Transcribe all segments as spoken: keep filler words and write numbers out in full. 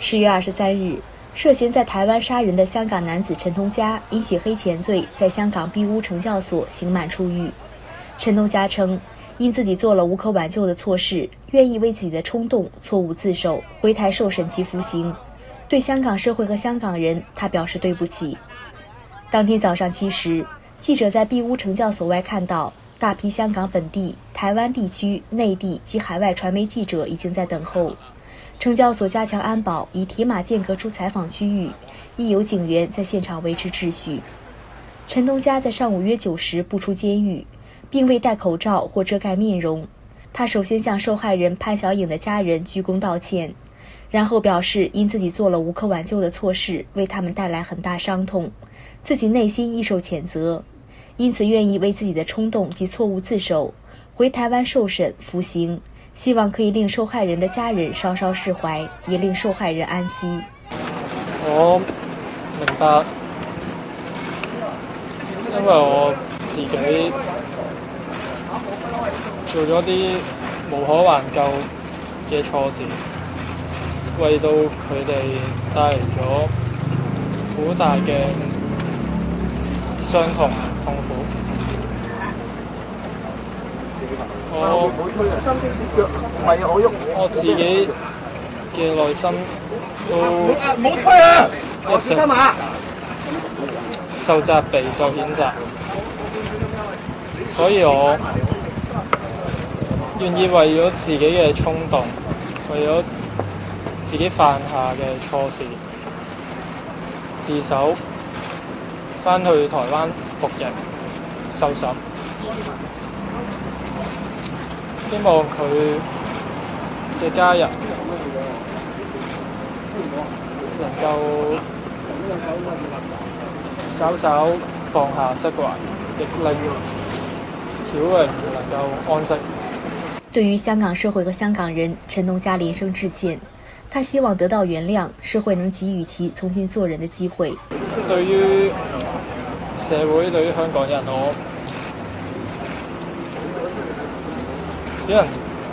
十月二十三日，涉嫌在台湾杀人的香港男子陈同佳因洗黑钱罪，在香港庇屋惩教所刑满出狱。陈同佳称，因自己做了无可挽救的错事，愿意为自己的冲动、错误自首，回台受审及服刑。对香港社会和香港人，他表示对不起。当天早上七时，记者在庇屋惩教所外看到大批香港本地、台湾地区、内地及海外传媒记者已经在等候。惩教所加强安保，以铁马间隔出采访区域，亦有警员在现场维持秩序。陈同佳在上午约九时步出监狱，并未戴口罩或遮盖面容。他首先向受害人潘小颖的家人鞠躬道歉，然后表示因自己做了无可挽救的错事，为他们带来很大伤痛，自己内心亦受谴责，因此愿意为自己的冲动及错误自首，回台湾受审服刑。希望可以令受害人的家人稍稍释怀，也令受害人安息。 我明白，因為我自己做咗啲無可挽救嘅錯事，為到佢哋帶嚟咗好大嘅傷痛痛苦。我我自己嘅內心都一直受責備、受譴責，所以我願意為咗自己嘅衝動，為咗自己犯下嘅錯事，自首返去台灣服刑受審。希望佢嘅家人能夠稍稍放下釋懷，亦令曉榮能夠安息。 對於香港社會和香港人，陳同佳連聲致歉，他希望得到原諒，社會能給予其重新做人的機會。 對於社會，對於香港人，我只能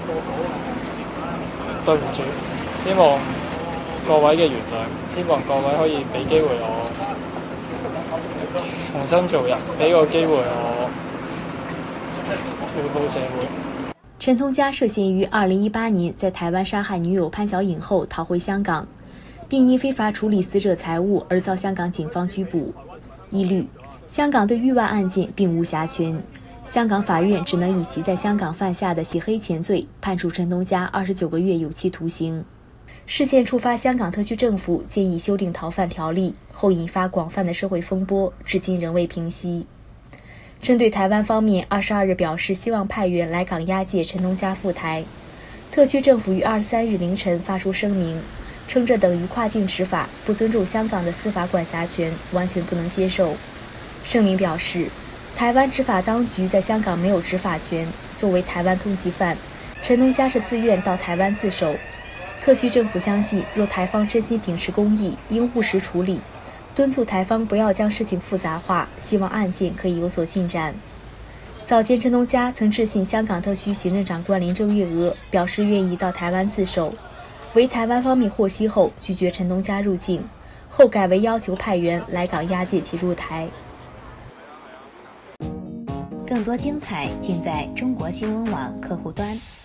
對唔住，希望各位嘅原諒，希望各位可以俾機會我重新做人，俾個機會我回報社會。 陳同佳涉嫌於二零一八年在台灣殺害女友潘小穎後逃回香港，並因非法處理死者財物而遭香港警方拘捕。一律，香港對域外案件並無轄權。香港法院只能以其在香港犯下的洗黑錢罪判處陳同佳二十九個月有期徒刑。事件觸發香港特區政府建議修訂逃犯條例後，引發廣泛的社會風波，至今仍未平息。針對台灣方面二十二日表示希望派員來港押解陳同佳赴台，特區政府於二十三日凌晨發出聲明，稱這等於跨境執法，不尊重香港的司法管轄權，完全不能接受。聲明表示，台灣執法當局在香港沒有執法權，作為台灣通緝犯，陳同佳是自願到台灣自首。特區政府相信，若台方真心秉持公義，應務實處理，敦促台方不要將事情複雜化，希望案件可以有所進展。早前陳同佳曾致信香港特區行政長官林鄭月娥，表示願意到台灣自首，為台灣方面獲悉後拒絕陳同佳入境，後改為要求派員來港押解其入台。 更多精彩盡在中國新聞網客戶端。